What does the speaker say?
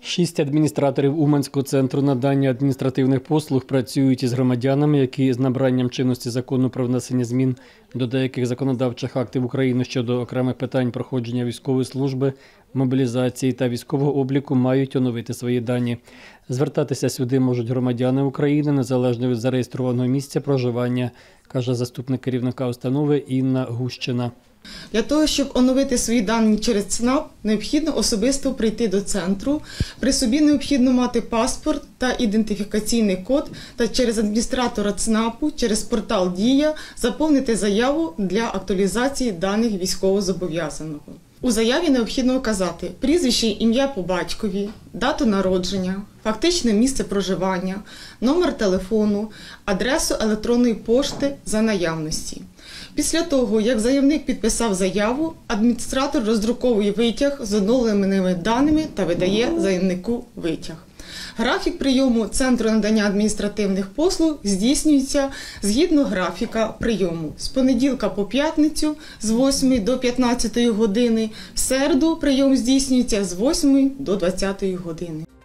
6 адміністраторів Уманського центру надання адміністративних послуг працюють із громадянами, які з набранням чинності закону про внесення змін до деяких законодавчих актів України щодо окремих питань проходження військової служби, мобілізації та військового обліку мають оновити свої дані. Звертатися сюди можуть громадяни України незалежно від зареєстрованого місця проживання, каже заступник керівника установи Інна Гущина. Для того, щоб оновити свої дані через ЦНАП, необхідно особисто прийти до центру. При собі необхідно мати паспорт та ідентифікаційний код та через адміністратора ЦНАПу, через портал «Дія» заповнити заяву для актуалізації даних військовозобов'язаного. У заяві необхідно вказати прізвище, ім'я по батькові, дату народження, фактичне місце проживання, номер телефону, адресу електронної пошти за наявності. Після того, як заявник підписав заяву, адміністратор роздруковує витяг з оновленими даними та видає заявнику витяг. Графік прийому Центру надання адміністративних послуг здійснюється згідно графіка прийому з понеділка по п'ятницю з 8 до 15 години, в середу прийом здійснюється з 8 до 20 години.